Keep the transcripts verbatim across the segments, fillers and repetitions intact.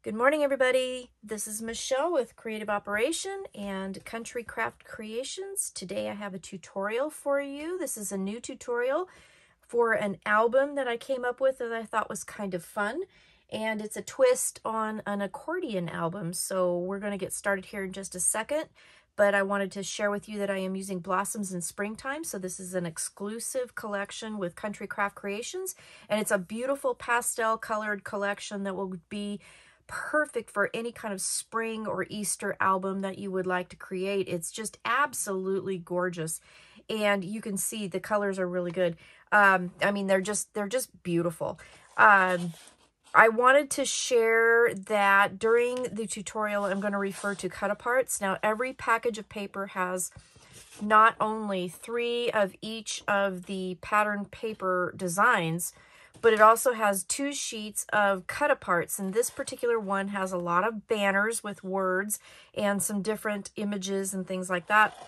Good morning, everybody. This is Michelle with Creative Operation and Country Craft Creations. Today I have a tutorial for you. This is a new tutorial for an album that I came up with that I thought was kind of fun. And it's a twist on an accordion album. So we're going to get started here in just a second. But I wanted to share with you that I am using Blossoms in Springtime. So this is an exclusive collection with Country Craft Creations. And it's a beautiful pastel colored collection that will be perfect for any kind of spring or Easter album that you would like to create. It's just absolutely gorgeous. And you can see the colors are really good. Um, I mean, they're just, they're just beautiful. Um, I wanted to share that during the tutorial, I'm going to refer to cut-aparts. Now, every package of paper has not only three of each of the pattern paper designs, but it also has two sheets of cut-aparts. And this particular one has a lot of banners with words and some different images and things like that.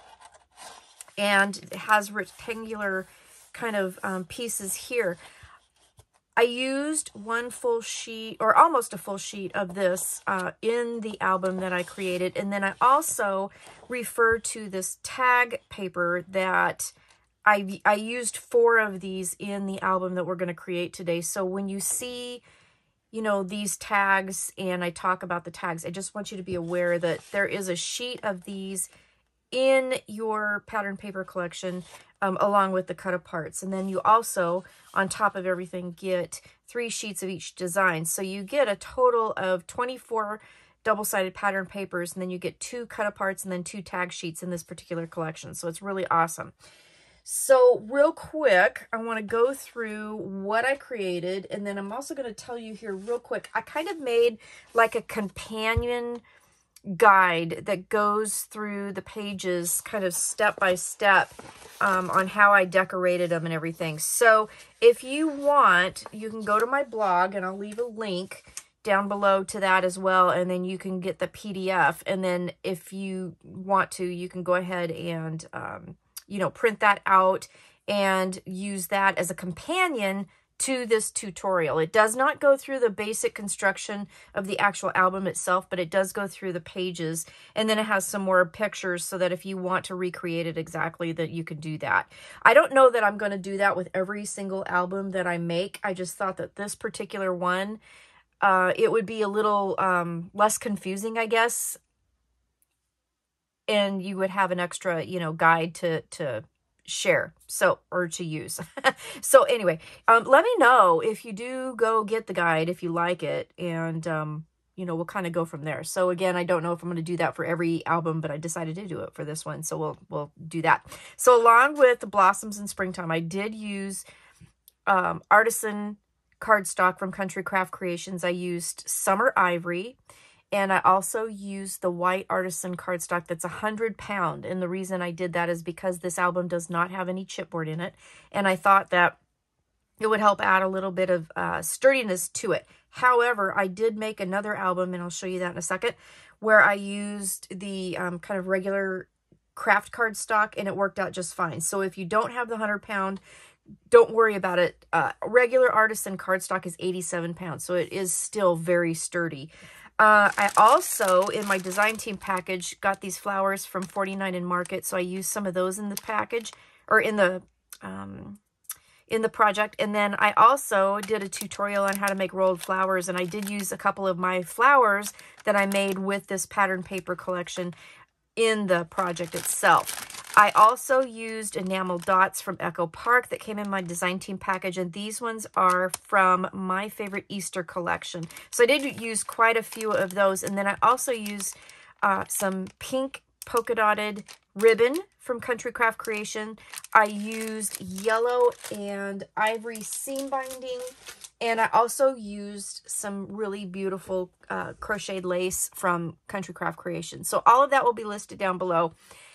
And it has rectangular kind of um, pieces here. I used one full sheet, or almost a full sheet of this uh, in the album that I created. And then I also refer to this tag paper that I, I used four of these in the album that we're going to create today. So when you see, you know, these tags and I talk about the tags, I just want you to be aware that there is a sheet of these in your pattern paper collection um, along with the cut-aparts. And then you also, on top of everything, get three sheets of each design. So you get a total of twenty-four double-sided pattern papers, and then you get two cut-aparts and then two tag sheets in this particular collection. So it's really awesome. So real quick, I want to go through what I created, and then I'm also going to tell you here real quick, I kind of made like a companion guide that goes through the pages kind of step by step um, on how I decorated them and everything. So if you want, you can go to my blog, and I'll leave a link down below to that as well, and then you can get the P D F. And then if you want to, you can go ahead and um, you know, print that out and use that as a companion to this tutorial. It does not go through the basic construction of the actual album itself, but it does go through the pages, and then it has some more pictures so that if you want to recreate it exactly, that you can do that. I don't know that I'm going to do that with every single album that I make. I just thought that this particular one, uh, it would be a little um, less confusing, I guess, and you would have an extra, you know, guide to, to share, so, or to use. So anyway, um, let me know if you do go get the guide, if you like it, and, um, you know, we'll kind of go from there. So again, I don't know if I'm going to do that for every album, but I decided to do it for this one. So we'll, we'll do that. So along with the Blossoms in Springtime, I did use, um, Artisan Cardstock from Country Craft Creations. I used Summer Ivory. And I also used the white Artisan cardstock that's a hundred pound. And the reason I did that is because this album does not have any chipboard in it. And I thought that it would help add a little bit of uh, sturdiness to it. However, I did make another album, and I'll show you that in a second, where I used the um, kind of regular craft cardstock, and it worked out just fine. So if you don't have the hundred pound, don't worry about it. Uh, regular Artisan cardstock is eighty-seven pounds. So it is still very sturdy. Uh, I also, in my design team package, got these flowers from forty-nine in Market, so I used some of those in the package, or in the um, in the project. And then I also did a tutorial on how to make rolled flowers, and I did use a couple of my flowers that I made with this pattern paper collection in the project itself. I also used enamel dots from Echo Park that came in my design team package, and these ones are from my favorite Easter collection. So I did use quite a few of those, and then I also used uh, some pink polka dotted ribbon from Country Craft Creation. I used yellow and ivory seam binding, and I also used some really beautiful uh, crocheted lace from Country Craft Creation. So all of that will be listed down below,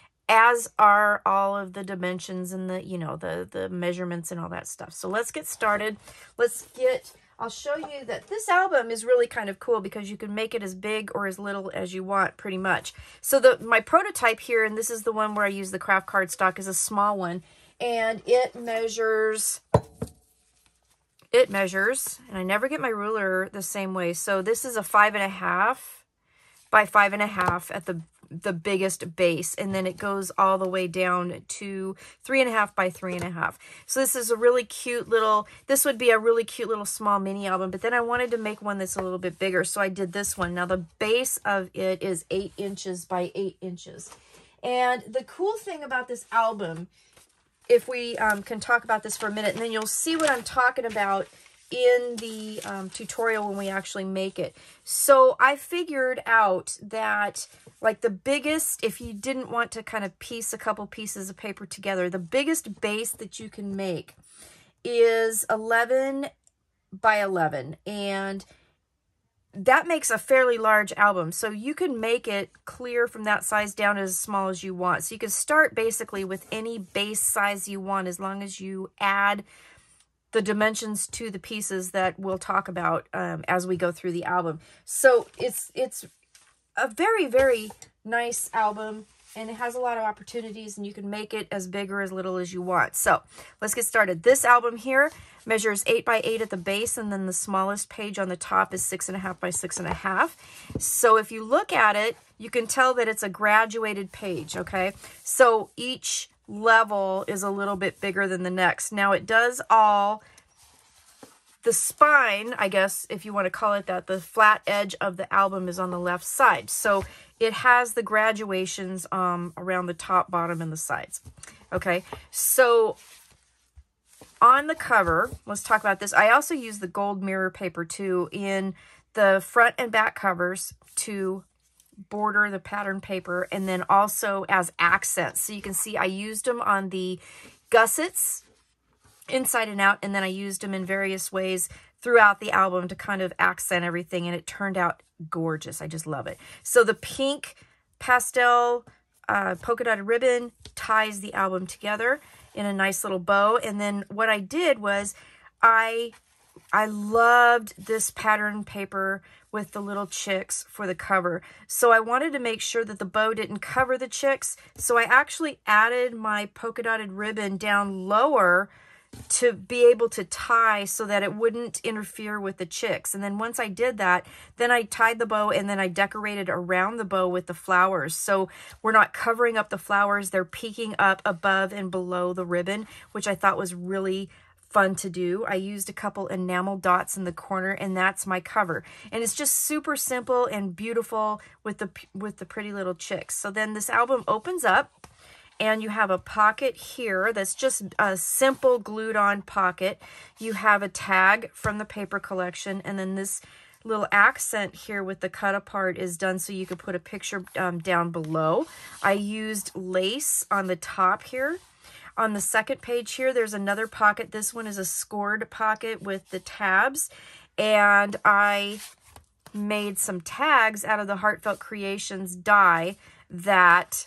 as are all of the dimensions and the, you know, the, the measurements and all that stuff. So let's get started. Let's get, I'll show you that this album is really kind of cool because you can make it as big or as little as you want, pretty much. So the my prototype here, and this is the one where I use the craft cardstock, is a small one, and it measures it measures, and I never get my ruler the same way. So this is a five and a half by five and a half at the the biggest base, and then it goes all the way down to three and a half by three and a half. So this is a really cute little, this would be a really cute little small mini album, but then I wanted to make one that's a little bit bigger, so I did this one. Now the base of it is eight inches by eight inches. And the cool thing about this album, if we um, can talk about this for a minute, and then you'll see what I'm talking about in the um, tutorial when we actually make it. So I figured out that like the biggest, if you didn't want to kind of piece a couple pieces of paper together, the biggest base that you can make is eleven by eleven. And that makes a fairly large album. So you can make it clear from that size down as small as you want. So you can start basically with any base size you want, as long as you add the dimensions to the pieces that we'll talk about um, as we go through the album. So it's it's a very, very nice album, and it has a lot of opportunities, and you can make it as big or as little as you want. So let's get started. This album here measures eight by eight at the base, and then the smallest page on the top is six and a half by six and a half. So if you look at it, you can tell that it's a graduated page, okay? So each level is a little bit bigger than the next. Now it does all, the spine, I guess, if you want to call it that, the flat edge of the album is on the left side. So it has the graduations um, around the top, bottom, and the sides. Okay, so on the cover, let's talk about this. I also use the gold mirror paper too in the front and back covers to border the pattern paper, and then also as accents. So you can see I used them on the gussets inside and out, and then I used them in various ways throughout the album to kind of accent everything, and it turned out gorgeous. I just love it. So the pink pastel uh, polka dotted ribbon ties the album together in a nice little bow. And then what I did was I I loved this pattern paper with the little chicks for the cover. So I wanted to make sure that the bow didn't cover the chicks. So I actually added my polka dotted ribbon down lower to be able to tie so that it wouldn't interfere with the chicks. And then once I did that, then I tied the bow, and then I decorated around the bow with the flowers. So we're not covering up the flowers. They're peeking up above and below the ribbon, which I thought was really fun to do. I used a couple enamel dots in the corner, and that's my cover. And it's just super simple and beautiful with the with the pretty little chicks. So then this album opens up, and you have a pocket here that's just a simple glued on pocket. You have a tag from the paper collection, and then this little accent here with the cut apart is done so you could put a picture um, down below. I used lace on the top here. On the second page here, there's another pocket. This one is a scored pocket with the tabs, and I made some tags out of the Heartfelt Creations die that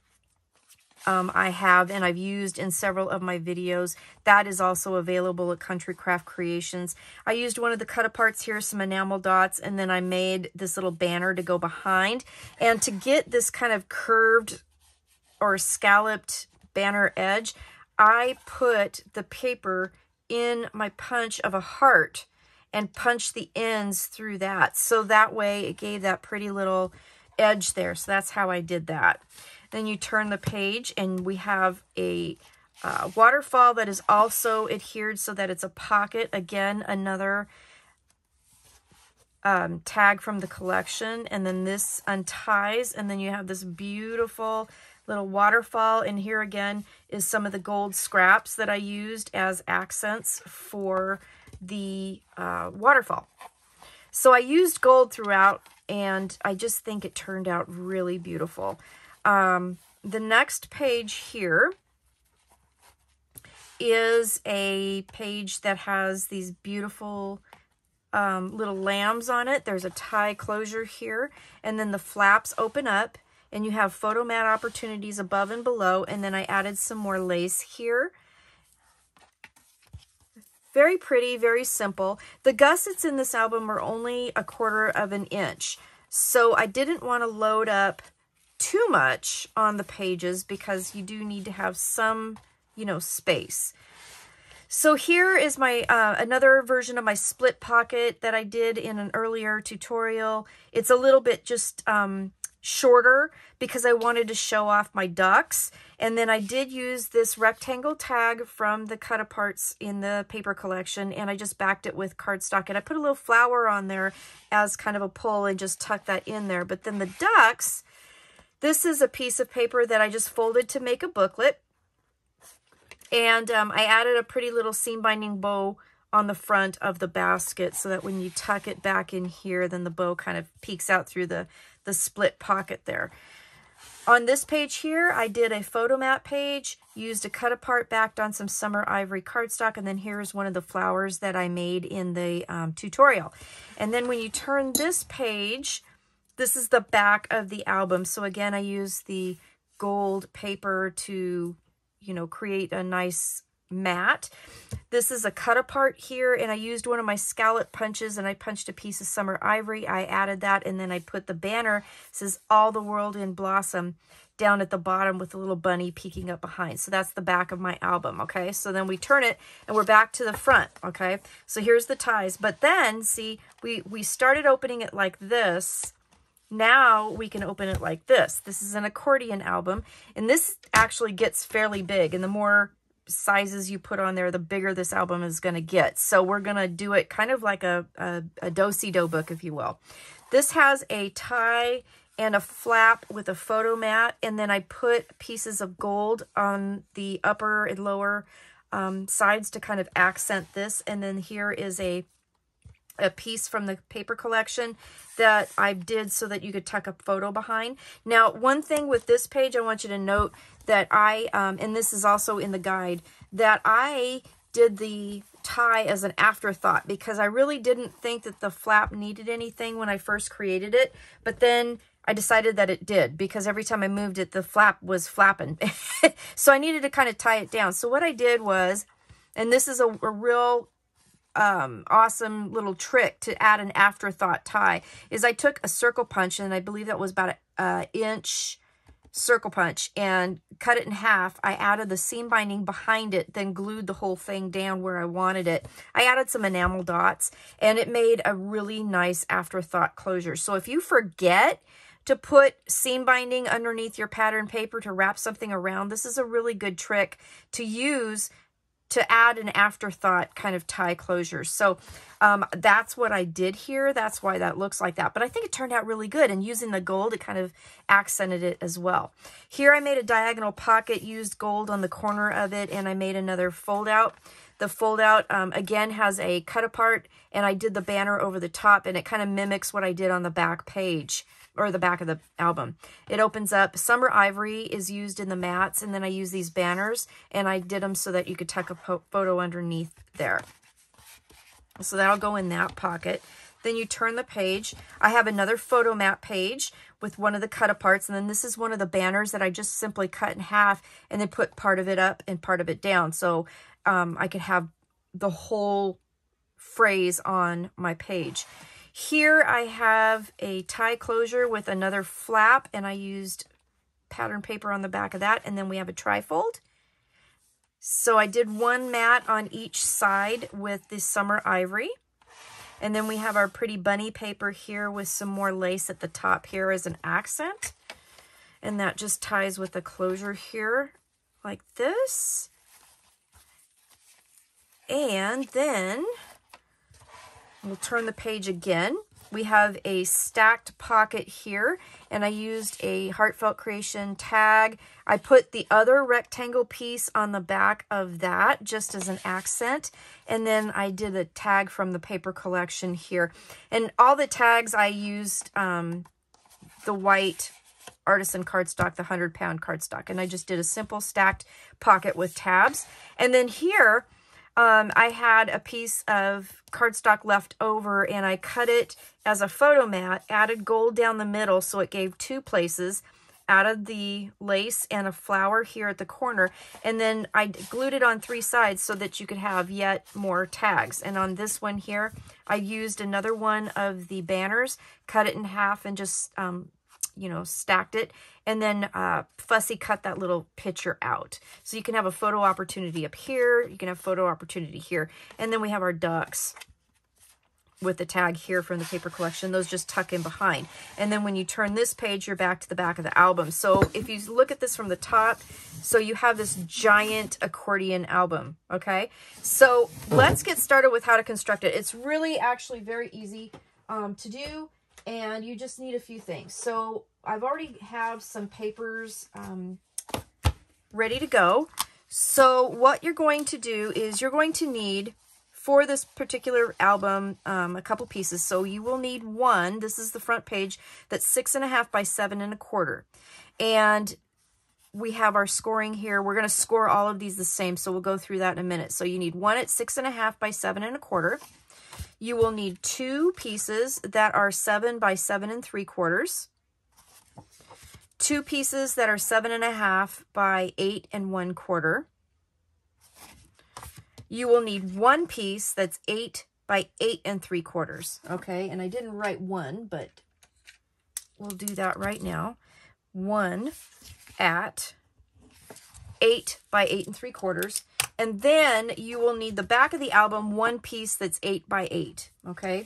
um, I have and I've used in several of my videos. That is also available at Country Craft Creations. I used one of the cut aparts here, some enamel dots, and then I made this little banner to go behind. And to get this kind of curved or scalloped banner edge, I put the paper in my punch of a heart and punched the ends through that. So that way it gave that pretty little edge there. So that's how I did that. Then you turn the page, and we have a uh, waterfall that is also adhered so that it's a pocket. Again, another um, tag from the collection. And then this unties, and then you have this beautiful little waterfall, and here again is some of the gold scraps that I used as accents for the uh, waterfall. So I used gold throughout, and I just think it turned out really beautiful. Um, the next page here is a page that has these beautiful um, little lambs on it. There's a tie closure here, and then the flaps open up, and you have photo mat opportunities above and below. And then I added some more lace here. Very pretty, very simple. The gussets in this album are only a quarter of an inch. So I didn't want to load up too much on the pages because you do need to have some, you know, space. So here is my uh, another version of my split pocket that I did in an earlier tutorial. It's a little bit just um, shorter because I wanted to show off my ducks. And then I did use this rectangle tag from the cut aparts in the paper collection, and I just backed it with cardstock, and I put a little flower on there as kind of a pull and just tucked that in there. But then the ducks, this is a piece of paper that I just folded to make a booklet. And um, I added a pretty little seam binding bow on the front of the basket so that when you tuck it back in here, then the bow kind of peeks out through the, the split pocket there. On this page here, I did a photo mat page, used a cut apart backed on some Summer Ivory cardstock, and then here's one of the flowers that I made in the um, tutorial. And then when you turn this page, this is the back of the album. So again, I used the gold paper to, you know, create a nice mat. This is a cut apart here, and I used one of my scallop punches, and I punched a piece of Summer Ivory. I added that, and then I put the banner, it says All the World in Blossom, down at the bottom with a little bunny peeking up behind. So that's the back of my album, okay? So then we turn it, and we're back to the front, okay? So here's the ties. But then, see, we, we started opening it like this. Now we can open it like this. This is an accordion album, and this actually gets fairly big, and the more sizes you put on there, the bigger this album is going to get. So we're going to do it kind of like a, a, a do-si-do book, if you will. This has a tie and a flap with a photo mat, and then I put pieces of gold on the upper and lower um, sides to kind of accent this, and then here is a a piece from the paper collection that I did so that you could tuck a photo behind. Now, one thing with this page, I want you to note that I, um, and this is also in the guide, that I did the tie as an afterthought because I really didn't think that the flap needed anything when I first created it, but then I decided that it did because every time I moved it, the flap was flapping. So I needed to kind of tie it down. So what I did was, and this is a, a real Um, awesome little trick to add an afterthought tie, is I took a circle punch, and I believe that was about an inch circle punch, and cut it in half. I added the seam binding behind it, then glued the whole thing down where I wanted it. I added some enamel dots, and it made a really nice afterthought closure. So if you forget to put seam binding underneath your pattern paper to wrap something around, this is a really good trick to use to add an afterthought kind of tie closure. So um, that's what I did here. That's why that looks like that. But I think it turned out really good, and using the gold, it kind of accented it as well. Here I made a diagonal pocket, used gold on the corner of it, and I made another fold out. The fold out, um, again, has a cut apart, and I did the banner over the top, and it kind of mimics what I did on the back page, or the back of the album. It opens up. Summer Ivory is used in the mats, and then I use these banners, and I did them so that you could tuck a photo underneath there. So that'll go in that pocket. Then you turn the page. I have another photo mat page with one of the cut aparts, and then this is one of the banners that I just simply cut in half and then put part of it up and part of it down. So um, I could have the whole phrase on my page. Here I have a tie closure with another flap, and I used pattern paper on the back of that, and then we have a trifold. So I did one mat on each side with the Summer Ivory, and then we have our pretty bunny paper here with some more lace at the top here as an accent, and that just ties with the closure here like this. And then we'll turn the page again. We have a stacked pocket here, and I used a Heartfelt Creation tag. I put the other rectangle piece on the back of that just as an accent, and then I did a tag from the paper collection here. And all the tags I used um, the white Artisan Cardstock, the one hundred pound cardstock, and I just did a simple stacked pocket with tabs. And then here, Um, I had a piece of cardstock left over, and I cut it as a photo mat, added gold down the middle so it gave two places, added the lace and a flower here at the corner, and then I glued it on three sides so that you could have yet more tags. And on this one here, I used another one of the banners, cut it in half, and just um, you know, stacked it, and then uh, fussy cut that little picture out. So you can have a photo opportunity up here. You can have photo opportunity here. And then we have our ducks with the tag here from the paper collection. Those just tuck in behind. And then when you turn this page, you're back to the back of the album. So if you look at this from the top, so you have this giant accordion album, okay? So let's get started with how to construct it. It's really actually very easy um, to do, and you just need a few things. So I've already have some papers um, ready to go. So what you're going to do is you're going to need, for this particular album, um, a couple pieces. So you will need one. This is the front page that's six and a half by seven and a quarter. And we have our scoring here. We're going to score all of these the same, so we'll go through that in a minute. So you need one at six and a half by seven and a quarter. You will need two pieces that are seven by seven and three quarters. Two pieces that are seven and a half by eight and one quarter. You will need one piece that's eight by eight and three quarters. Okay, and I didn't write one, but we'll do that right now. One at eight by eight and three quarters. And then you will need the back of the album, one piece that's eight by eight. Okay.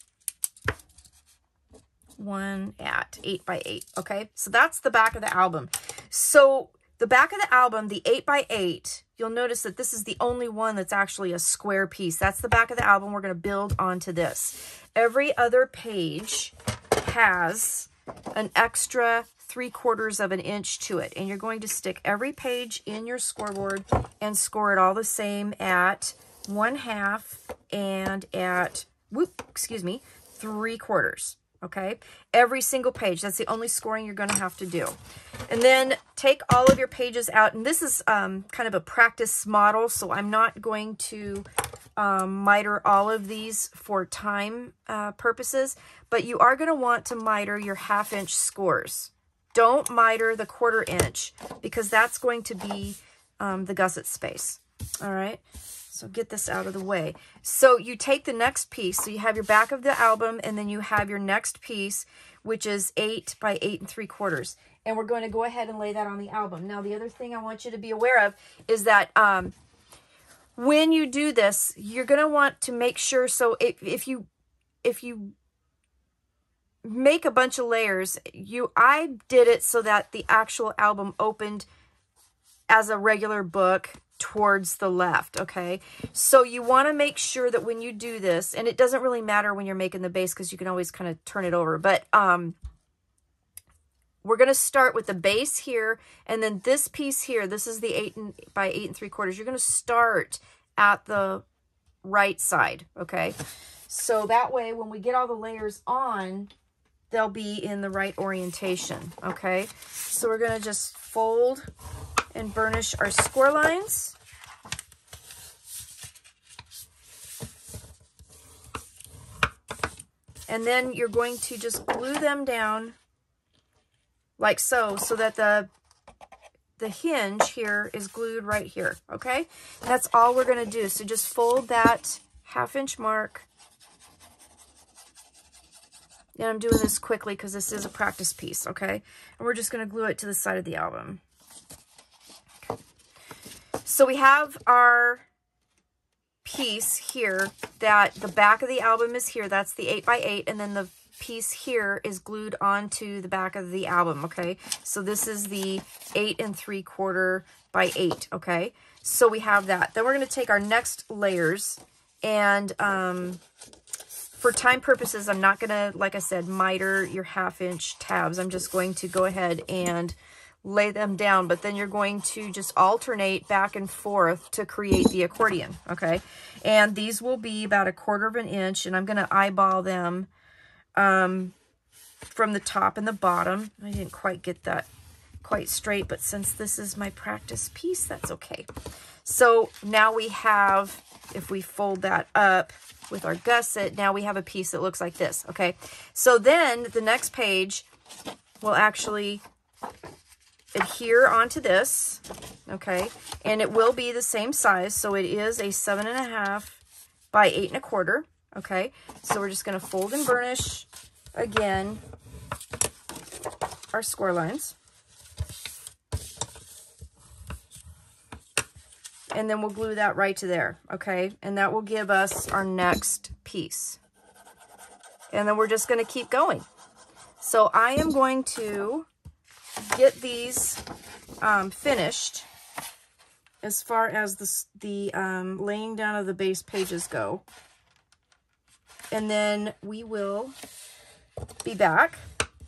One at eight by eight. Okay, so that's the back of the album. So the back of the album, the eight by eight, you'll notice that this is the only one that's actually a square piece. That's the back of the album. We're going to build onto this. Every other page has an extra three quarters of an inch to it. And you're going to stick every page in your scoreboard and score it all the same at one half and at, whoop, excuse me, three quarters. Okay, every single page. That's the only scoring you're going to have to do. And then take all of your pages out. And this is um, kind of a practice model, so I'm not going to um, miter all of these for time uh, purposes, but you are going to want to miter your half inch scores. Don't miter the quarter inch, because that's going to be um, the gusset space. All right. So get this out of the way. So you take the next piece. So you have your back of the album, and then you have your next piece, which is eight by eight and three quarters. And we're going to go ahead and lay that on the album. Now, the other thing I want you to be aware of is that um, when you do this, you're going to want to make sure. So if, if you if you make a bunch of layers, you I did it so that the actual album opened as a regular book towards the left. Okay, so you want to make sure that when you do this, and it doesn't really matter when you're making the base, because you can always kind of turn it over, but um we're going to start with the base here, and then this piece here, this is the eight and by eight and three quarters. You're going to start at the right side. Okay, so that way when we get all the layers on, they'll be in the right orientation. Okay, so we're going to just fold and burnish our score lines. And then you're going to just glue them down like so, so that the the hinge here is glued right here. Okay, and that's all we're going to do. So just fold that half inch mark. And I'm doing this quickly because this is a practice piece. Okay, and we're just going to glue it to the side of the album. So we have our piece here that the back of the album is here. That's the eight by eight. And then the piece here is glued onto the back of the album. Okay. So this is the eight and three quarter by eight. Okay. So we have that. Then we're going to take our next layers, and um, for time purposes, I'm not going to, like I said, miter your half inch tabs. I'm just going to go ahead and lay them down, but then you're going to just alternate back and forth to create the accordion. Okay, and these will be about a quarter of an inch, and I'm going to eyeball them um, from the top and the bottom. I didn't quite get that quite straight, but since this is my practice piece, that's okay. So now we have, if we fold that up with our gusset, now we have a piece that looks like this. Okay, so then the next page will actually adhere onto this. Okay, and it will be the same size, so it is a seven and a half by eight and a quarter. Okay, so we're just going to fold and burnish again our score lines. And then we'll glue that right to there, okay? And that will give us our next piece. And then we're just gonna keep going. So I am going to get these um, finished as far as the, the um, laying down of the base pages go. And then we will be back.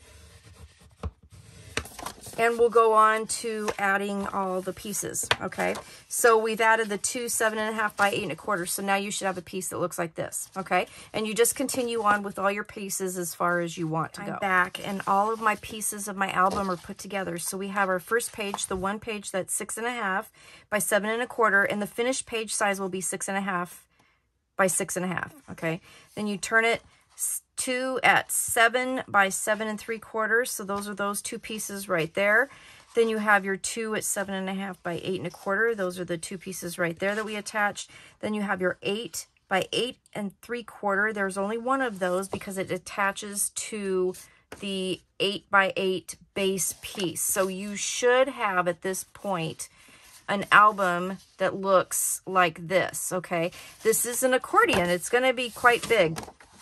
And we'll go on to adding all the pieces, okay? So we've added the two seven and a half by eight and a quarter. So now you should have a piece that looks like this, okay? And you just continue on with all your pieces as far as you want to go. I'm back, and all of my pieces of my album are put together. So we have our first page, the one page that's six and a half by seven and a quarter, and the finished page size will be six and a half by six and a half, okay? Then you turn it two at seven by seven and three quarters. So those are those two pieces right there. Then you have your two at seven and a half by eight and a quarter. Those are the two pieces right there that we attached. Then you have your eight by eight and three quarter. There's only one of those because it attaches to the eight by eight base piece. So you should have at this point an album that looks like this, okay? This is an accordion. It's going to be quite big.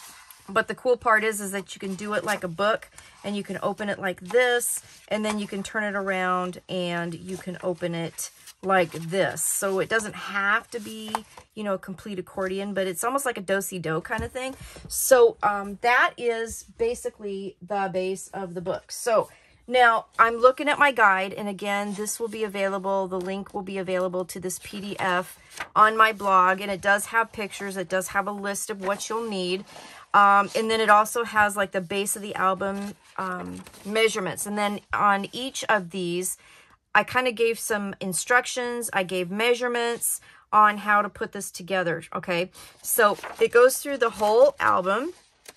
But the cool part is, is that you can do it like a book, and you can open it like this, and then you can turn it around and you can open it like this. So it doesn't have to be, you know, a complete accordion, but it's almost like a do-si-do kind of thing. So um, that is basically the base of the book. So now I'm looking at my guide, and again, this will be available. The link will be available to this P D F on my blog, and it does have pictures. It does have a list of what you'll need. Um, and then it also has like the base of the album um, measurements. And then on each of these, I kind of gave some instructions. I gave measurements on how to put this together, okay? So it goes through the whole album.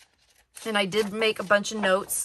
And I did make a bunch of notes.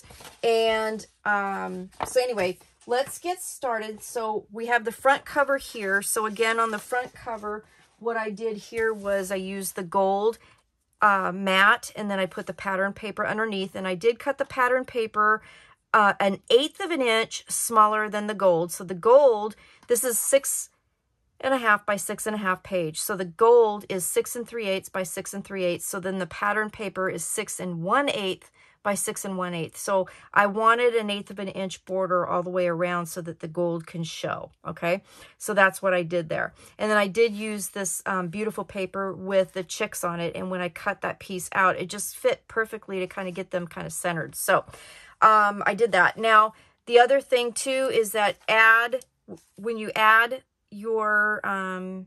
And um, so anyway, let's get started. So we have the front cover here. So again, on the front cover, what I did here was I used the gold Uh, matte, and then I put the pattern paper underneath, and I did cut the pattern paper uh, an eighth of an inch smaller than the gold. So the gold, this is six and a half by six and a half page. So the gold is six and three eighths by six and three eighths. So then the pattern paper is six and one eighth by six and one eighth. So I wanted an eighth of an inch border all the way around so that the gold can show, okay? So that's what I did there. And then I did use this um, beautiful paper with the chicks on it, and when I cut that piece out, it just fit perfectly to kind of get them kind of centered. So um, I did that. Now, the other thing too is that add, when you add your, um,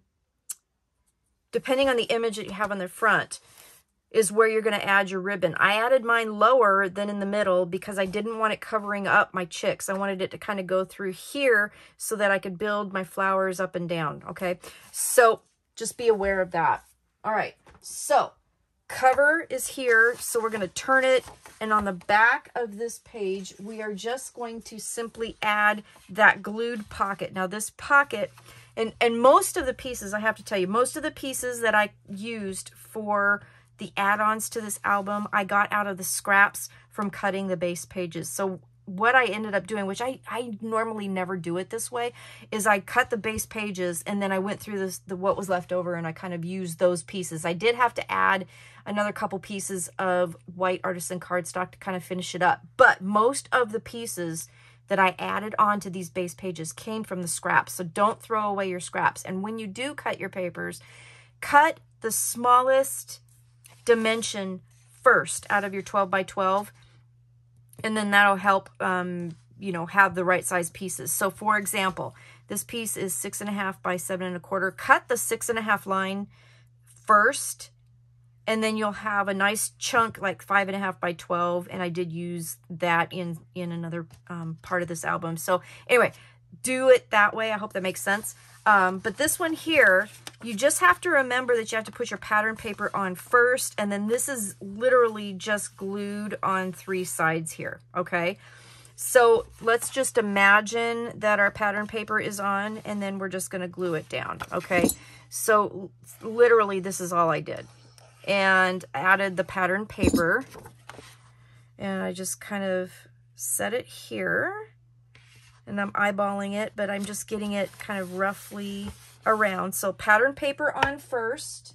depending on the image that you have on the front, is where you're going to add your ribbon. I added mine lower than in the middle because I didn't want it covering up my chicks. I wanted it to kind of go through here so that I could build my flowers up and down, okay? So just be aware of that. All right, so cover is here, so we're going to turn it, and on the back of this page, we are just going to simply add that glued pocket. Now this pocket, and, and most of the pieces, I have to tell you, most of the pieces that I used for the add-ons to this album, I got out of the scraps from cutting the base pages. So what I ended up doing, which I, I normally never do it this way, is I cut the base pages, and then I went through this, the what was left over, and I kind of used those pieces. I did have to add another couple pieces of white Artisan cardstock to kind of finish it up. But most of the pieces that I added on to these base pages came from the scraps. So don't throw away your scraps. And when you do cut your papers, cut the smallest dimension first out of your twelve by twelve, and then that'll help um you know, have the right size pieces. So for example, this piece is six and a half by seven and a quarter. Cut the six and a half line first, and then you'll have a nice chunk like five and a half by twelve, and I did use that in in another um, part of this album. So anyway, do it that way. I hope that makes sense. Um, but this one here, you just have to remember that you have to put your pattern paper on first, and then this is literally just glued on three sides here, okay? So let's just imagine that our pattern paper is on, and then we're just gonna glue it down, okay? So literally this is all I did. And added the pattern paper, and I just kind of set it here, and I'm eyeballing it, but I'm just getting it kind of roughly around. So pattern paper on first.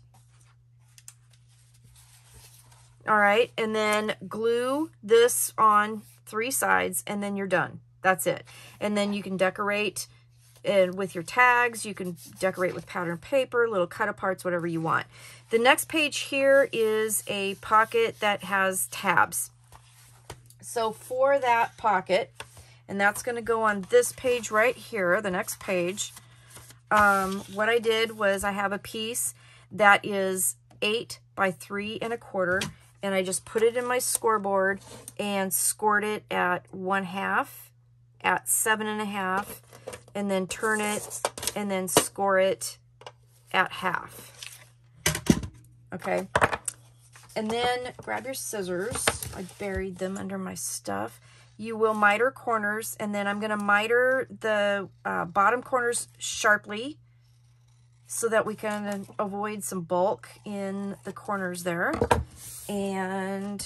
All right, and then glue this on three sides, and then you're done. That's it. And then you can decorate and with your tags, you can decorate with pattern paper, little cut aparts, whatever you want. The next page here is a pocket that has tabs. So for that pocket, and that's going to go on this page right here, the next page, um, what I did was I have a piece that is eight by three and a quarter, and I just put it in my scoreboard and scored it at one half, at seven and a half, and then turn it and then score it at half. Okay. And then grab your scissors. I buried them under my stuff. You will miter corners, and then I'm going to miter the uh, bottom corners sharply so that we can avoid some bulk in the corners there. And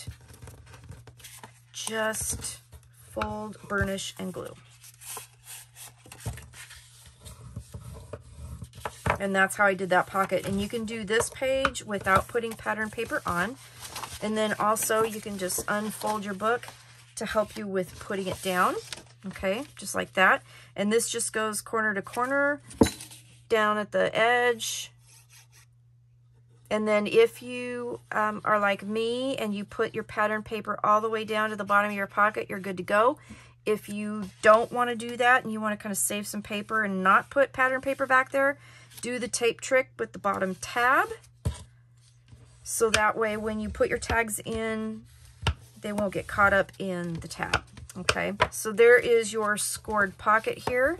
just fold, burnish, and glue. And that's how I did that pocket. And you can do this page without putting pattern paper on. And then also you can just unfold your book to help you with putting it down. Okay, just like that. And this just goes corner to corner, down at the edge. And then if you um, are like me and you put your pattern paper all the way down to the bottom of your pocket, you're good to go. If you don't want to do that and you want to kind of save some paper and not put pattern paper back there, do the tape trick with the bottom tab. So that way when you put your tags in, they won't get caught up in the tab. Okay, so there is your scored pocket here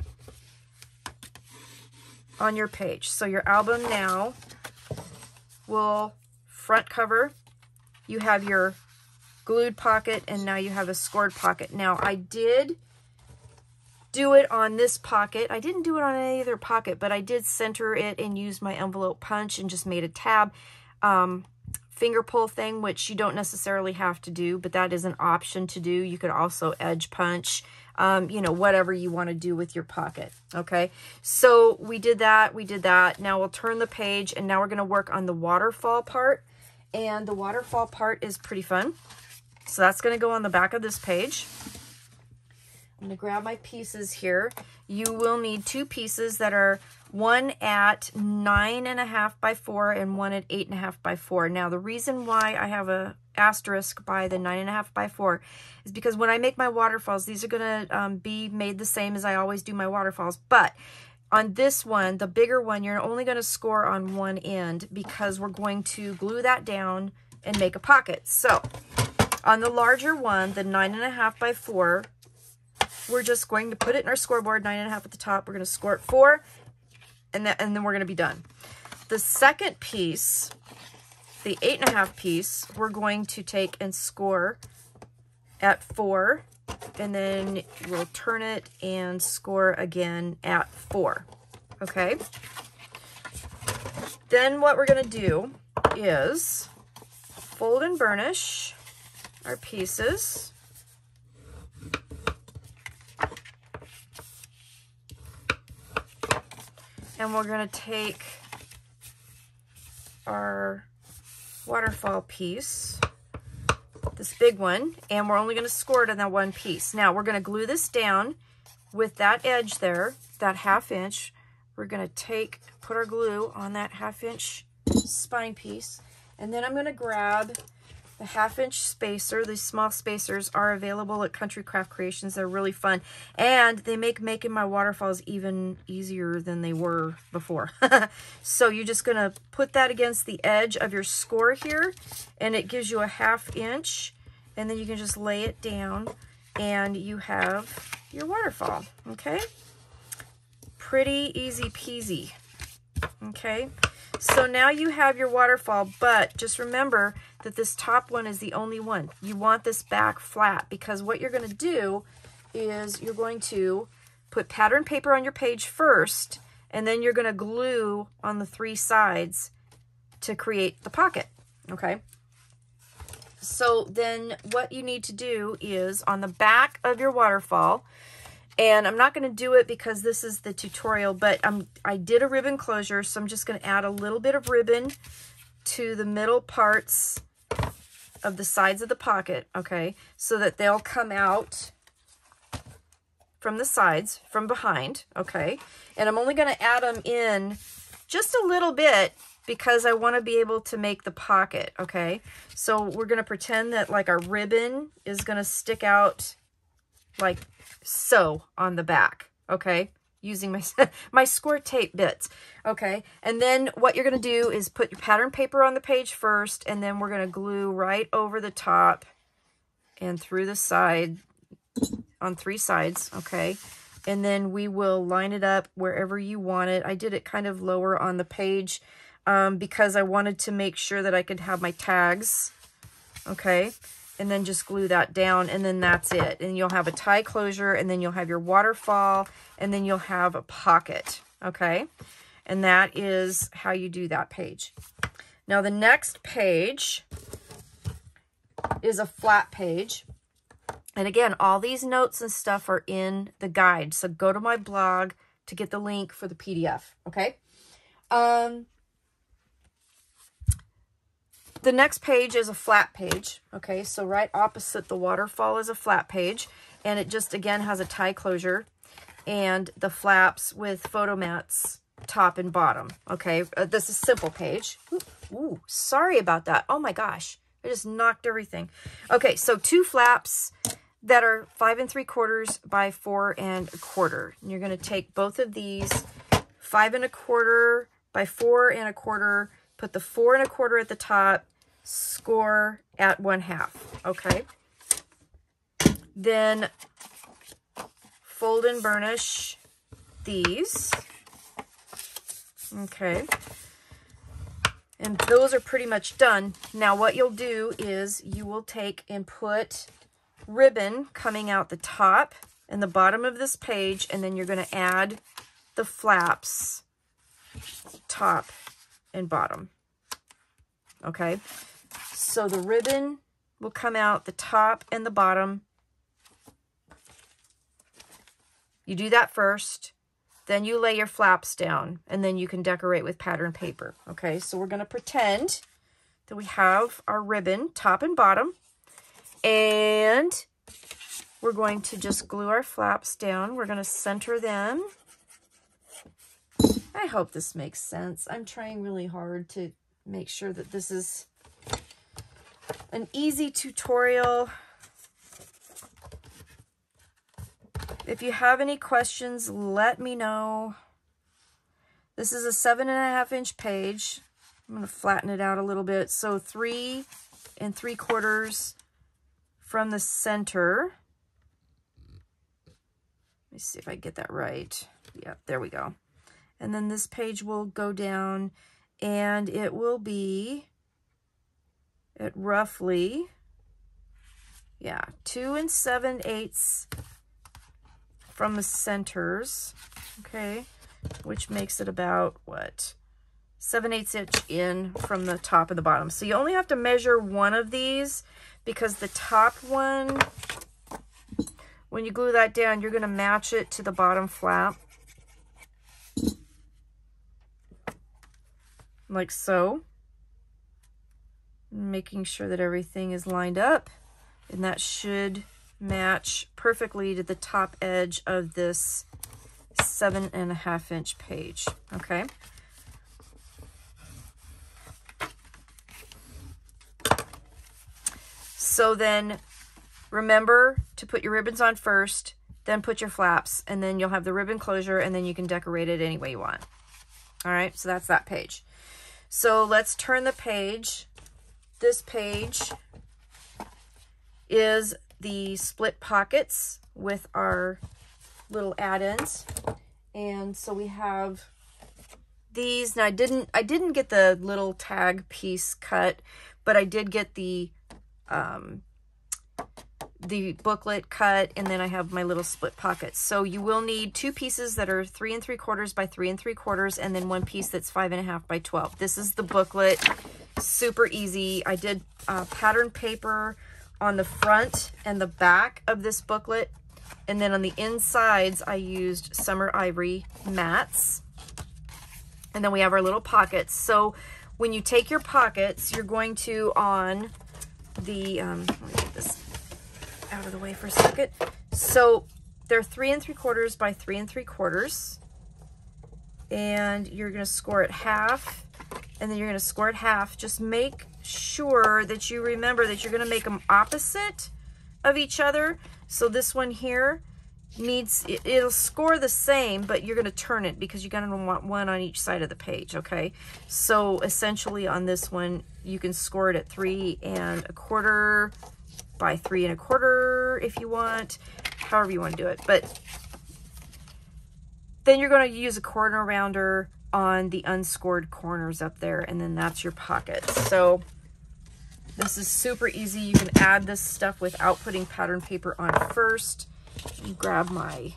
on your page. So your album now will front cover, you have your glued pocket, and now you have a scored pocket. Now I did do it on this pocket. I didn't do it on any other pocket, but I did center it and use my envelope punch and just made a tab um, finger pull thing, which you don't necessarily have to do, but that is an option to do. You could also edge punch, um, you know, whatever you want to do with your pocket. Okay, so we did that, we did that. Now we'll turn the page, and now we're going to work on the waterfall part. And the waterfall part is pretty fun. So that's going to go on the back of this page. I'm going to grab my pieces here. You will need two pieces that are one at nine and a half by four and one at eight and a half by four. Now, the reason why I have a asterisk by the nine and a half by four is because when I make my waterfalls, these are going to um, be made the same as I always do my waterfalls. But on this one, the bigger one, you're only going to score on one end because we're going to glue that down and make a pocket. So on the larger one, the nine and a half by four, we're just going to put it in our scoreboard, nine and a half at the top. We're going to score it four, and, that, and then we're going to be done. The second piece, the eight and a half piece, we're going to take and score at four, and then we'll turn it and score again at four. Okay. Then what we're going to do is fold and burnish our pieces. And we're going to take our waterfall piece, this big one, and we're only going to score it on that one piece. Now we're going to glue this down with that edge there, that half inch. We're going to take, put our glue on that half inch spine piece, and then I'm going to grab the half inch spacer. These small spacers are available at Country Craft Creations. They're really fun, and they make making my waterfalls even easier than they were before. So you're just going to put that against the edge of your score here, and it gives you a half inch, and then you can just lay it down, and you have your waterfall. Okay, pretty easy peasy. Okay, so now you have your waterfall, but just remember that this top one is the only one. You want this back flat, because what you're going to do is you're going to put pattern paper on your page first, and then you're going to glue on the three sides to create the pocket. Okay, So then what you need to do is on the back of your waterfall, and I'm not going to do it because this is the tutorial, but I'm, I did a ribbon closure, so I'm just going to add a little bit of ribbon to the middle parts of the sides of the pocket, okay, so that they'll come out from the sides, from behind, okay, and I'm only going to add them in just a little bit because I want to be able to make the pocket, okay, so we're going to pretend that like our ribbon is going to stick out like so on the back, okay, using my my score tape bits, okay, and then what you're going to do is put your pattern paper on the page first, and then we're going to glue right over the top and through the side on three sides, okay, and then we will line it up wherever you want it. I did it kind of lower on the page um, because I wanted to make sure that I could have my tags, okay, and then just glue that down, and then that's it. And you'll have a tie closure, and then you'll have your waterfall, and then you'll have a pocket, okay? And that is how you do that page. Now the next page is a flat page. And again, all these notes and stuff are in the guide. So go to my blog to get the link for the P D F, okay? Um... The next page is a flat page, okay? So right opposite the waterfall is a flat page, and it just, again, has a tie closure and the flaps with photo mats top and bottom, okay? Uh, this is simple page. Ooh, ooh, sorry about that. Oh my gosh, I just knocked everything. Okay, so two flaps that are five and three quarters by four and a quarter. And you're gonna take both of these, five and a quarter by four and a quarter, put the four and a quarter at the top, score at one half, okay? Then fold and burnish these, okay? And those are pretty much done. Now what you'll do is you will take and put ribbon coming out the top and the bottom of this page, and then you're going to add the flaps top and bottom, okay? So the ribbon will come out the top and the bottom. You do that first, then you lay your flaps down, and then you can decorate with pattern paper, okay? So we're going to pretend that we have our ribbon top and bottom, and we're going to just glue our flaps down. We're going to center them. I hope this makes sense. I'm trying really hard to make sure that this is an easy tutorial. If you have any questions, let me know. This is a seven and a half inch page. I'm going to flatten it out a little bit. So three and three quarters from the center. Let me see if I get that right. Yep, there we go. And then this page will go down, and it will be at roughly, yeah, two and seven eighths from the centers, okay, which makes it about, what, seven eighths inch in from the top and the bottom. So you only have to measure one of these, because the top one, when you glue that down, you're going to match it to the bottom flap, like so, making sure that everything is lined up, and that should match perfectly to the top edge of this seven and a half inch page, okay? So then remember to put your ribbons on first, then put your flaps, and then you'll have the ribbon closure, and then you can decorate it any way you want. All right, so that's that page. So let's turn the page. This page is the split pockets with our little add-ins. And so we have these. Now I didn't I didn't get the little tag piece cut, but I did get the um the booklet cut, and then I have my little split pockets. So you will need two pieces that are three and three quarters by three and three quarters, and then one piece that's five and a half by twelve. This is the booklet, super easy. I did uh, pattern paper on the front and the back of this booklet. And then on the insides, I used Summer Ivory mats. And then we have our little pockets. So when you take your pockets, you're going to on the, um, let me get this out of the way for a second. So they're three and three quarters by three and three quarters. And you're going to score it half, and then you're going to score it half. Just make sure that you remember that you're going to make them opposite of each other. So this one here needs, it, it'll score the same, but you're going to turn it because you're going to want one on each side of the page, okay? So essentially on this one, you can score it at three and a quarter by three and a quarter if you want, however you want to do it. But then you're going to use a corner rounder on the unscored corners up there, and then that's your pocket. So this is super easy. You can add this stuff without putting pattern paper on first. You grab my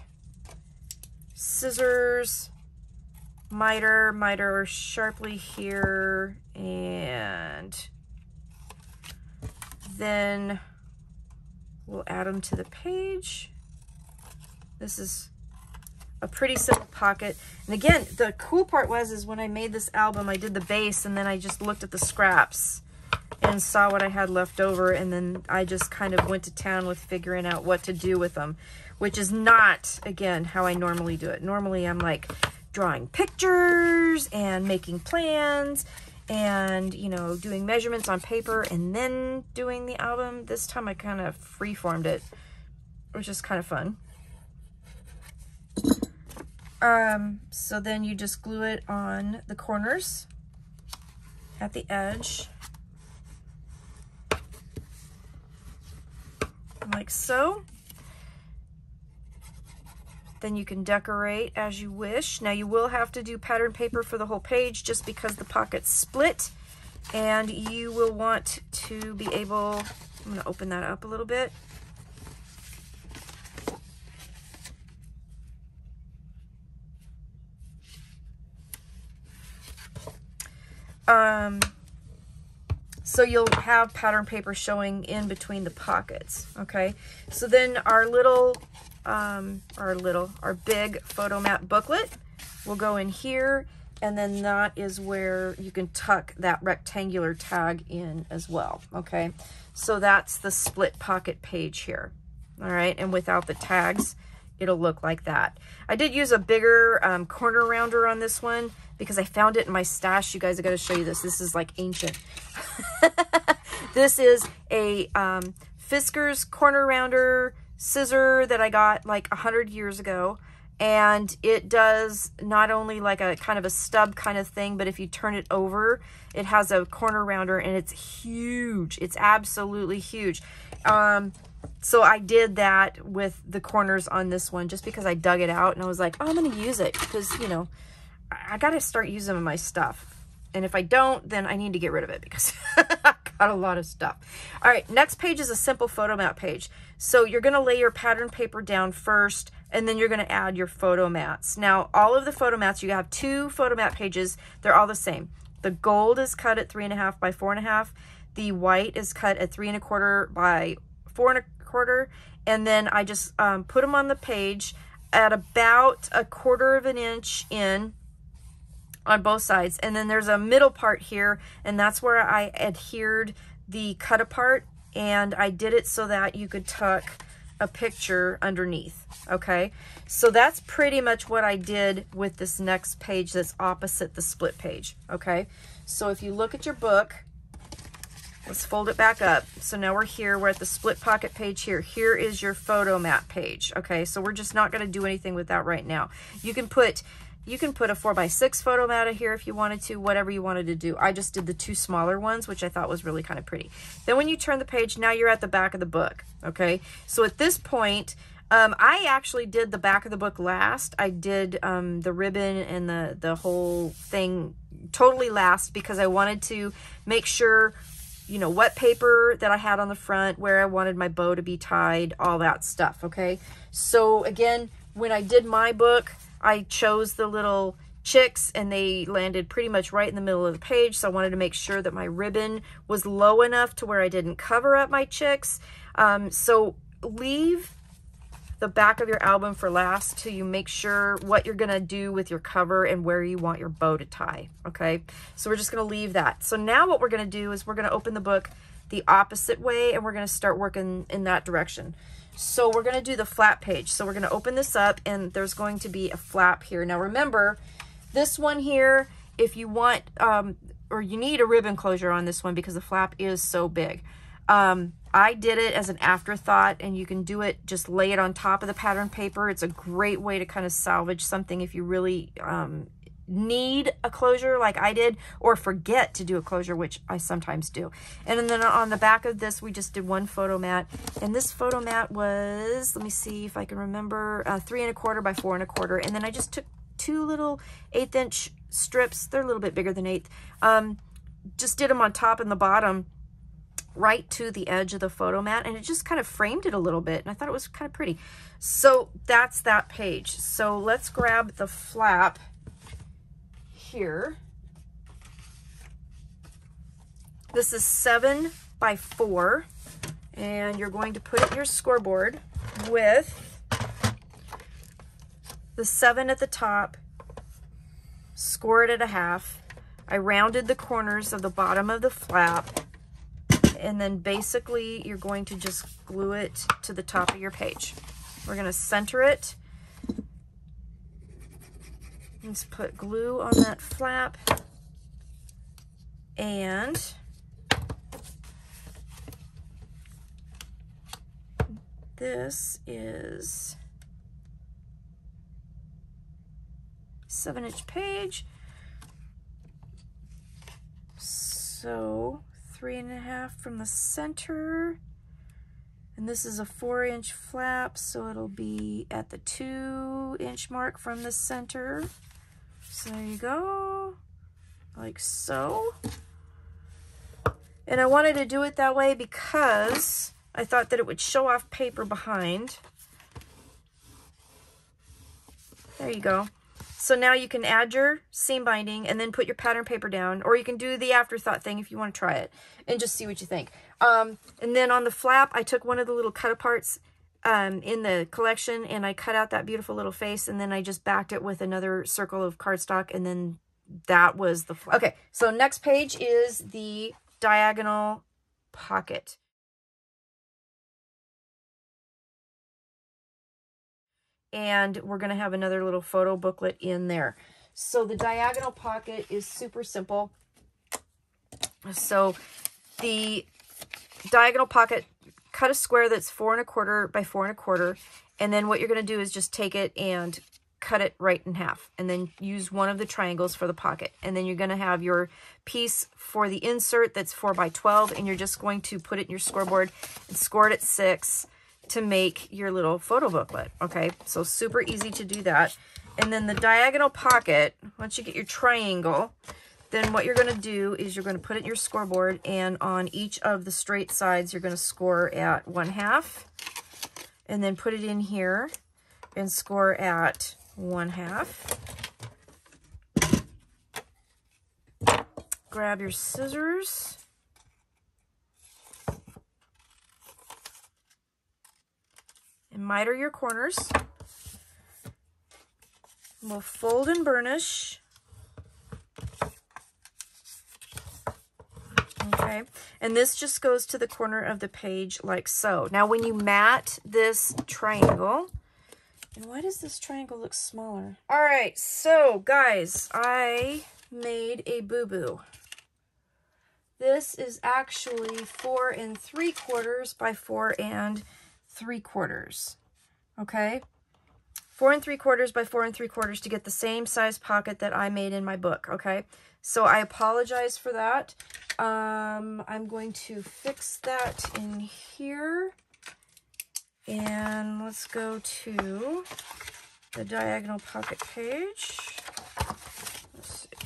scissors, miter, miter sharply here, and then we'll add them to the page. This is a pretty simple pocket. And again, the cool part was is when I made this album, I did the base, and then I just looked at the scraps and saw what I had left over, and then I just kind of went to town with figuring out what to do with them, which is not, again, how I normally do it. Normally I'm like drawing pictures and making plans and, you know, doing measurements on paper and then doing the album. This time I kind of freeformed it, which is kind of fun. Um, so then you just glue it on the corners at the edge, like so. Then you can decorate as you wish. Now you will have to do pattern paper for the whole page just because the pockets split, and you will want to be able, I'm going to open that up a little bit. Um, so you'll have pattern paper showing in between the pockets, okay? So then our little, um, our little, our big photo mat booklet will go in here, and then that is where you can tuck that rectangular tag in as well, okay? So that's the split pocket page here, all right? And without the tags, it'll look like that. I did use a bigger um, corner rounder on this one because I found it in my stash. You guys, I got to show you this. This is like ancient. This is a um, Fiskars corner rounder scissor that I got like a hundred years ago. And it does not only like a kind of a stub kind of thing, but if you turn it over, it has a corner rounder, and it's huge. It's absolutely huge. Um, so I did that with the corners on this one just because I dug it out and I was like, oh, I'm going to use it because, you know, I got to start using them in my stuff. And if I don't, then I need to get rid of it because I got a lot of stuff. All right, next page is a simple photo mat page. So you're going to lay your pattern paper down first, and then you're going to add your photo mats. Now, all of the photo mats, you have two photo mat pages. They're all the same. The gold is cut at three and a half by four and a half. The white is cut at three and a quarter by four and a quarter. And then I just um, put them on the page at about a quarter of an inch in on both sides. And then there's a middle part here, and that's where I adhered the cut apart, and I did it so that you could tuck a picture underneath. Okay, so that's pretty much what I did with this next page that's opposite the split page. Okay, so if you look at your book, let's fold it back up. So now we're here, we're at the split pocket page here. Here is your photo mat page. Okay, so we're just not going to do anything with that right now. You can put You can put a four by six photo mat here if you wanted to, whatever you wanted to do. I just did the two smaller ones, which I thought was really kind of pretty. Then when you turn the page, now you're at the back of the book, okay? So at this point, um, I actually did the back of the book last. I did um, the ribbon and the, the whole thing totally last because I wanted to make sure, you know, what paper that I had on the front, where I wanted my bow to be tied, all that stuff, okay? So again, when I did my book, I chose the little chicks, and they landed pretty much right in the middle of the page. So I wanted to make sure that my ribbon was low enough to where I didn't cover up my chicks. Um, so leave the back of your album for last till you make sure what you're going to do with your cover and where you want your bow to tie. Okay, so we're just going to leave that. So now what we're going to do is we're going to open the book the opposite way, and we're going to start working in that direction. So we're going to do the flap page. So we're going to open this up, and there's going to be a flap here. Now remember, this one here, if you want, um, or you need a ribbon closure on this one because the flap is so big. Um, I did it as an afterthought, and you can do it, just lay it on top of the pattern paper. It's a great way to kind of salvage something if you really um, need a closure like I did, or forget to do a closure, which I sometimes do. And then on the back of this, we just did one photo mat, and this photo mat was, let me see if I can remember, uh, three and a quarter by four and a quarter. And then I just took two little eighth inch strips. They're a little bit bigger than eighth. Um, just did them on top and the bottom, right to the edge of the photo mat, and it just kind of framed it a little bit, and I thought it was kind of pretty. So that's that page. So let's grab the flap here. This is seven by four, and you're going to put it in your scoreboard with the seven at the top, score it at a half. I rounded the corners of the bottom of the flap, and then basically you're going to just glue it to the top of your page. We're going to center it. Let's put glue on that flap, and this is seven inch page, so three and a half from the center, and this is a four inch flap, so it'll be at the two inch mark from the center. So there you go, like so. And I wanted to do it that way because I thought that it would show off paper behind. There you go. So now you can add your seam binding and then put your pattern paper down, or you can do the afterthought thing if you want to try it and just see what you think. Um, and then on the flap, I took one of the little cut aparts um, in the collection, and I cut out that beautiful little face, and then I just backed it with another circle of cardstock, and then that was the flap. Okay, so next page is the diagonal pocket. And we're going to have another little photo booklet in there. So the diagonal pocket is super simple. So the diagonal pocket, cut a square that's four and a quarter by four and a quarter, and then what you're going to do is just take it and cut it right in half, and then use one of the triangles for the pocket. And then you're going to have your piece for the insert that's four by twelve, and you're just going to put it in your scoreboard and score it at six to make your little photo booklet. Okay, so super easy to do that. And then the diagonal pocket, once you get your triangle, then what you're going to do is you're going to put it in your scoreboard, and on each of the straight sides you're going to score at one half, and then put it in here and score at one half. Grab your scissors. And miter your corners. We'll fold and burnish. Okay, and this just goes to the corner of the page like so. Now when you mat this triangle, and why does this triangle look smaller? All right, so guys, I made a boo-boo. This is actually four and three quarters by four and three quarters. Okay, four and three quarters by four and three quarters to get the same size pocket that I made in my book. Okay, so I apologize for that. Um, I'm going to fix that in here, and let's go to the diagonal pocket page. Let's see.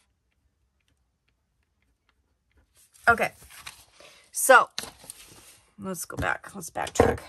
Okay, so let's go back. Let's backtrack.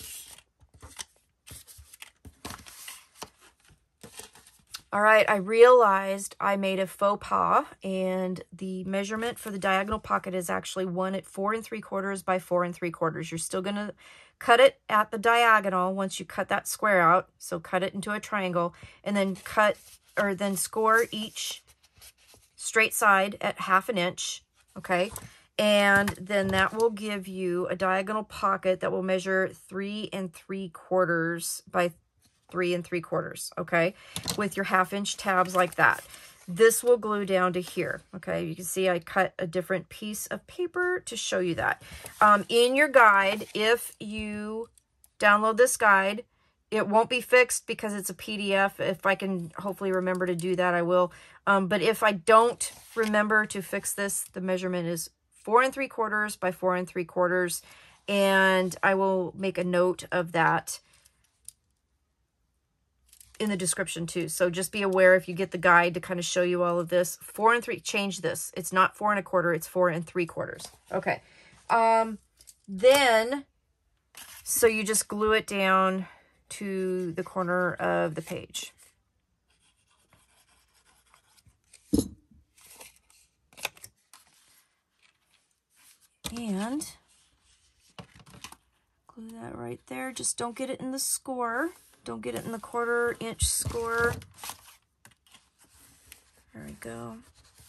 All right, I realized I made a faux pas, and the measurement for the diagonal pocket is actually one at four and three quarters by four and three quarters. You're still gonna cut it at the diagonal once you cut that square out. So cut it into a triangle, and then cut, or then score each straight side at half an inch, okay? And then that will give you a diagonal pocket that will measure three and three quarters by three and three quarters, okay? With your half inch tabs like that. This will glue down to here, okay? You can see I cut a different piece of paper to show you that. Um, in your guide, if you download this guide, it won't be fixed because it's a P D F. If I can hopefully remember to do that, I will. Um, but if I don't remember to fix this, the measurement is four and three quarters by four and three quarters. And I will make a note of that in the description too. So just be aware if you get the guide to kind of show you all of this. Four and three, change this. It's not four and a quarter, it's four and three quarters. Okay. Um, then, so you just glue it down to the corner of the page. And glue that right there. Just don't get it in the score. Don't get it in the quarter inch score. There we go.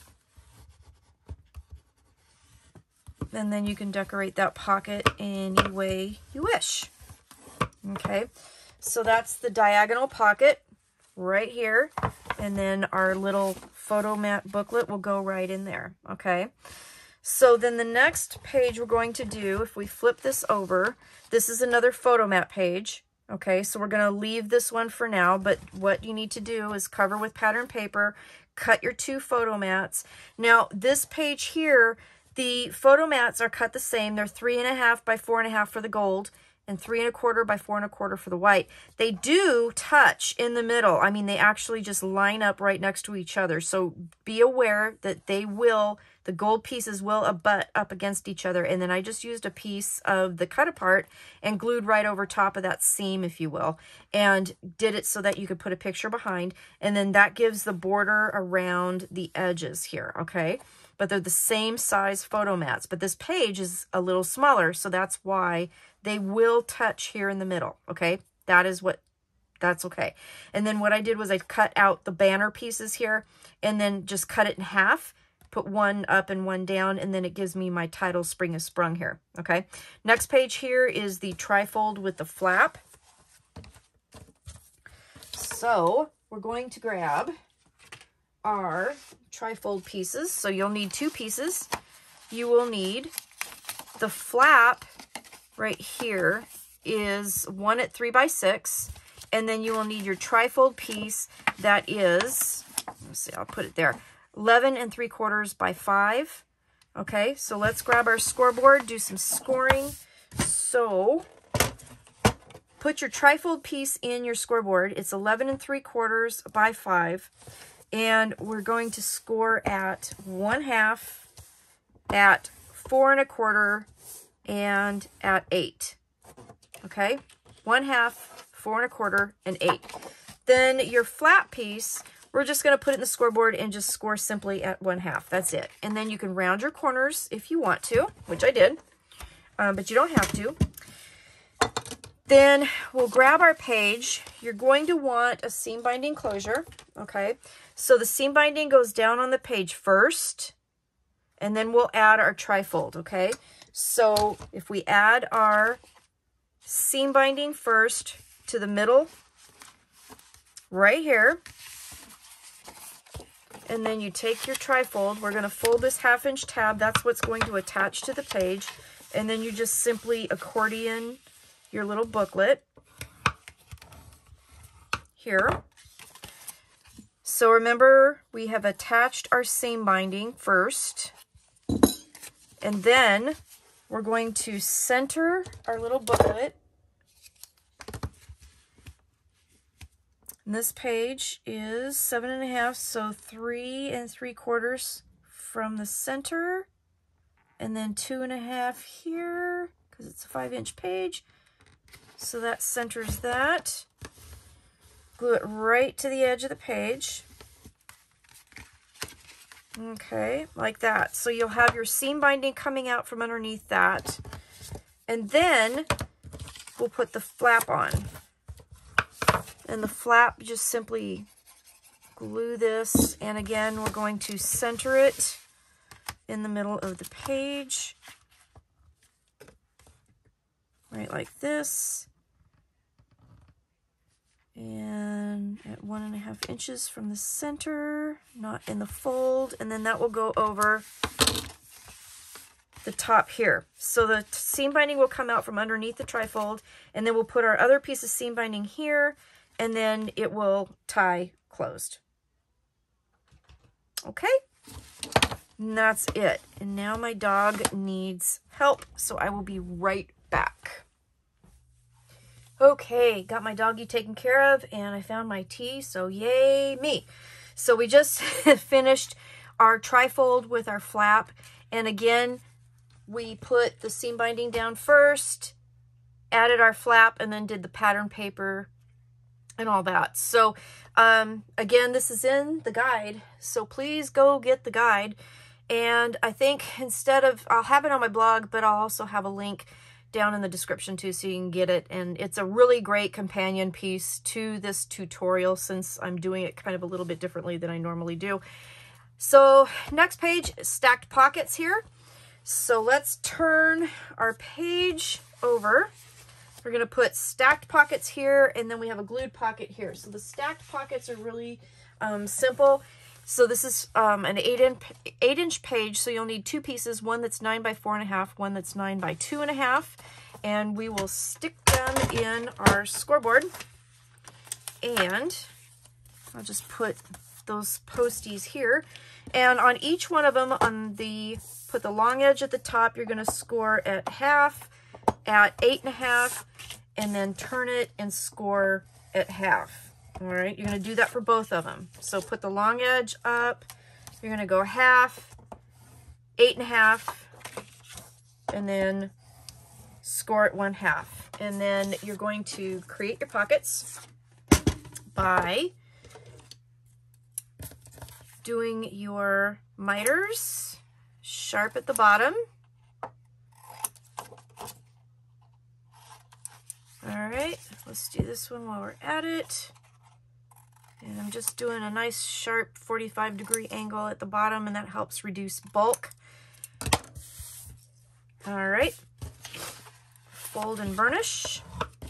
And then you can decorate that pocket any way you wish. Okay, so that's the diagonal pocket right here. And then our little photo mat booklet will go right in there. Okay, so then the next page we're going to do, if we flip this over, this is another photo mat page. Okay, so we're going to leave this one for now, but what you need to do is cover with pattern paper, cut your two photo mats. Now, this page here, the photo mats are cut the same. They're three and a half by four and a half for the gold and three and a quarter by four and a quarter for the white. They do touch in the middle. I mean, they actually just line up right next to each other. So be aware that they will, the gold pieces will abut up against each other. And then I just used a piece of the cut apart and glued right over top of that seam, if you will, and did it so that you could put a picture behind. And then that gives the border around the edges here, okay? But they're the same size photo mats, but this page is a little smaller, so that's why they will touch here in the middle, okay? That is what, that's okay. And then what I did was I cut out the banner pieces here and then just cut it in half, put one up and one down, and then it gives me my title Spring is Sprung here, okay? Next page here is the trifold with the flap. So we're going to grab our trifold pieces. So you'll need two pieces. You will need the flap right here is one at three by six, and then you will need your trifold piece that is, let's see, I'll put it there, eleven and three quarters by five. Okay, so let's grab our scoreboard, do some scoring. So put your trifold piece in your scoreboard. It's eleven and three quarters by five. And we're going to score at one half, at four and a quarter, and at eight. Okay, one half, four and a quarter, and eight. Then your flat piece, we're just going to put it in the scoreboard and just score simply at one half. That's it. And then you can round your corners if you want to, which I did, um, but you don't have to. Then we'll grab our page. You're going to want a seam binding closure, okay? So the seam binding goes down on the page first, and then we'll add our trifold, okay? So if we add our seam binding first to the middle, right here, and then you take your trifold, we're gonna fold this half inch tab, that's what's going to attach to the page, and then you just simply accordion your little booklet here. So remember, we have attached our seam binding first, and then we're going to center our little booklet. And this page is seven and a half, so three and three quarters from the center, and then two and a half here. because it's a five inch page. So that centers that. Glue it right to the edge of the page. Okay, like that. So you'll have your seam binding coming out from underneath that. And then we'll put the flap on. And the flap, just simply glue this. And again, we're going to center it in the middle of the page. Right like this. And at one and a half inches from the center, not in the fold, and then that will go over the top here. So the seam binding will come out from underneath the trifold, and then we'll put our other piece of seam binding here, and then it will tie closed. Okay, and that's it. And now my dog needs help, so I will be right back. Okay, got my doggy taken care of, and I found my tea, so yay me. So we just finished our trifold with our flap, and again, we put the seam binding down first, added our flap, and then did the pattern paper and all that. So um, again, this is in the guide, so please go get the guide. And I think instead of, I'll have it on my blog, but I'll also have a link down in the description too, so you can get it. And it's a really great companion piece to this tutorial, since I'm doing it kind of a little bit differently than I normally do. So next page, stacked pockets here. So let's turn our page over. We're going to put stacked pockets here, and then we have a glued pocket here. So the stacked pockets are really um, simple. So this is um, an eight inch, eight inch page, so you'll need two pieces, one that's nine by four and a half, one that's nine by two and a half, and we will stick them in our scoreboard. And I'll just put those posties here, and on each one of them, on the put the long edge at the top, you're going to score at half, at eight and a half, and then turn it and score at half. All right, you're going to do that for both of them. So put the long edge up, you're going to go half, eight and a half, and then score it one half. And then you're going to create your pockets by doing your miters sharp at the bottom. All right, let's do this one while we're at it. And I'm just doing a nice sharp forty-five degree angle at the bottom, and that helps reduce bulk. All right, fold and burnish.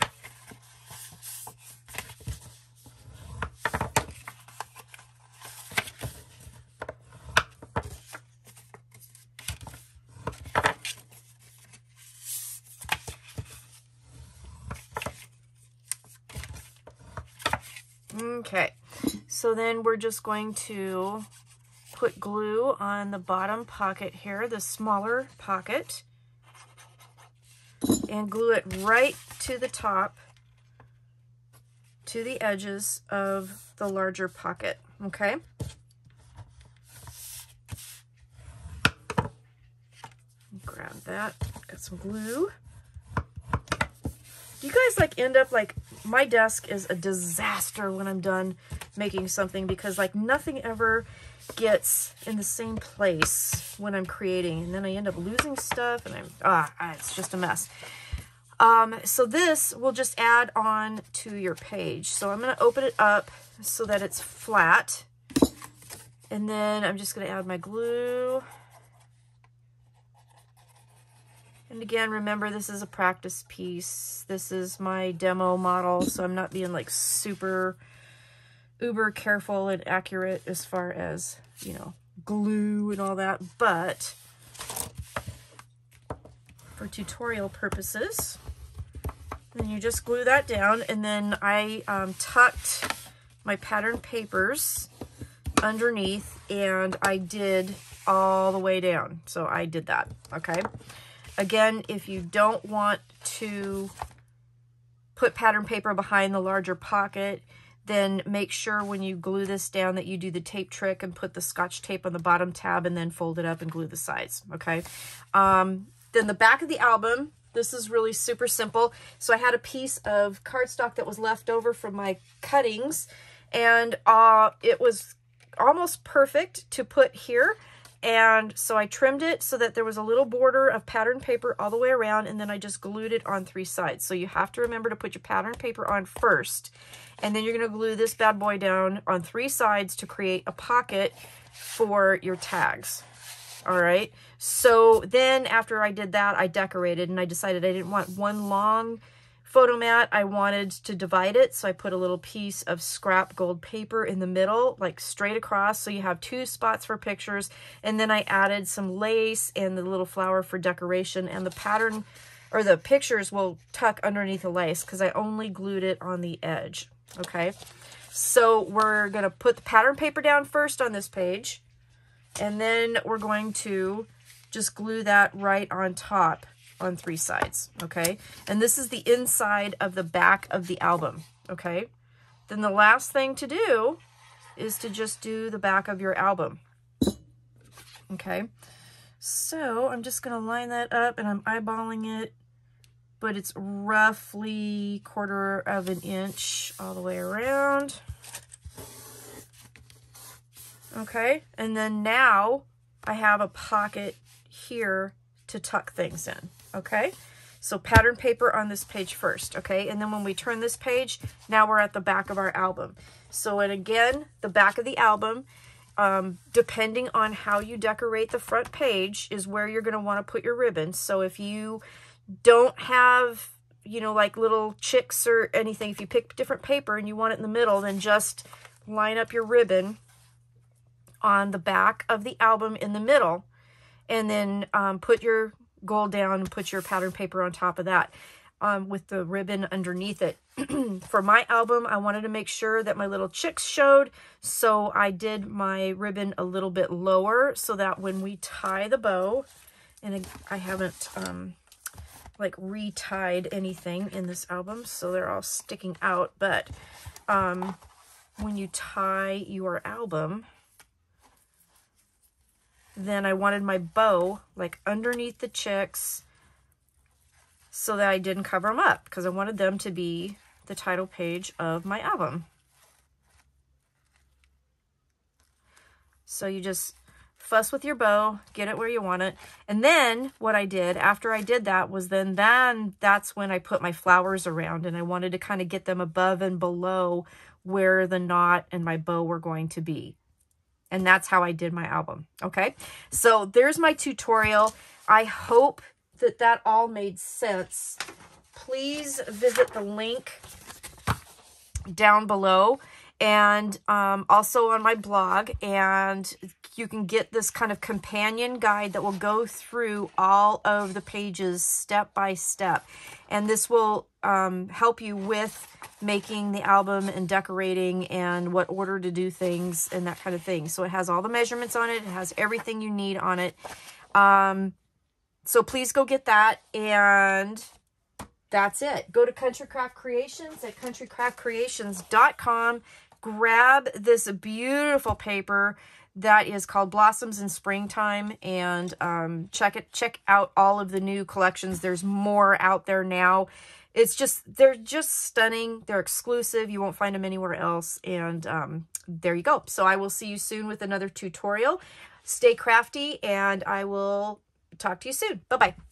Okay, so then we're just going to put glue on the bottom pocket here, the smaller pocket, and glue it right to the top, to the edges of the larger pocket, okay? Grab that, got some glue. Do you guys like end up like, my desk is a disaster when I'm done making something, because like nothing ever gets in the same place when I'm creating, and then I end up losing stuff, and I'm, ah, it's just a mess. Um, so this will just add on to your page. So I'm going to open it up so that it's flat, and then I'm just going to add my glue. And again, remember, this is a practice piece. This is my demo model, so I'm not being like super uber careful and accurate as far as, you know, glue and all that. But for tutorial purposes, then you just glue that down. And then I um, tucked my pattern papers underneath, and I did all the way down. So I did that, okay? Again, if you don't want to put pattern paper behind the larger pocket, then make sure when you glue this down that you do the tape trick and put the Scotch tape on the bottom tab and then fold it up and glue the sides, okay? Um, then the back of the album, This is really super simple. So I had a piece of cardstock that was left over from my cuttings, and uh, it was almost perfect to put here. And so I trimmed it so that there was a little border of pattern paper all the way around, and then I just glued it on three sides. So you have to remember to put your pattern paper on first, and then you're going to glue this bad boy down on three sides to create a pocket for your tags. All right. So then after I did that, I decorated, and I decided I didn't want one long photo mat. I wanted to divide it. So I put a little piece of scrap gold paper in the middle, like straight across. So you have two spots for pictures. And then I added some lace and the little flower for decoration, and the pattern or the pictures will tuck underneath the lace because I only glued it on the edge. Okay. So we're going to put the pattern paper down first on this page. And then we're going to just glue that right on top on three sides, okay? And this is the inside of the back of the album, okay? Then the last thing to do is to just do the back of your album, okay? So I'm just gonna line that up, and I'm eyeballing it, but it's roughly quarter of an inch all the way around. Okay, and then now I have a pocket here to tuck things in, okay? So pattern paper on this page first, okay? And then when we turn this page, now we're at the back of our album. So, and again, the back of the album, um, depending on how you decorate the front page, is where you're gonna wanna put your ribbons. So if you don't have, you know, like little chicks or anything, if you pick different paper and you want it in the middle, then just line up your ribbon on the back of the album in the middle, and then um, put your gold down and put your pattern paper on top of that um, with the ribbon underneath it. For my album, I wanted to make sure that my little chicks showed, so I did my ribbon a little bit lower so that when we tie the bow, and I haven't um, like re-tied anything in this album, so they're all sticking out, but um, when you tie your album, then I wanted my bow like underneath the chicks so that I didn't cover them up, because I wanted them to be the title page of my album. So you just fuss with your bow, get it where you want it. And then what I did after I did that was then, then that's when I put my flowers around, and I wanted to kind of get them above and below where the knot and my bow were going to be. And that's how I did my album, okay? So there's my tutorial. I hope that that all made sense. Please visit the link down below, and um, also on my blog, and you can get this kind of companion guide that will go through all of the pages step by step. And this will um, help you with making the album and decorating and what order to do things and that kind of thing. So it has all the measurements on it. It has everything you need on it. Um, so please go get that. And that's it. Go to Country Craft Creations at country craft creations dot com. Grab this beautiful paper that is called Blossoms in Springtime, and um, check it. Check out all of the new collections. There's more out there now. It's just, they're just stunning. They're exclusive. You won't find them anywhere else. And um, there you go. So I will see you soon with another tutorial. Stay crafty, and I will talk to you soon. Bye-bye.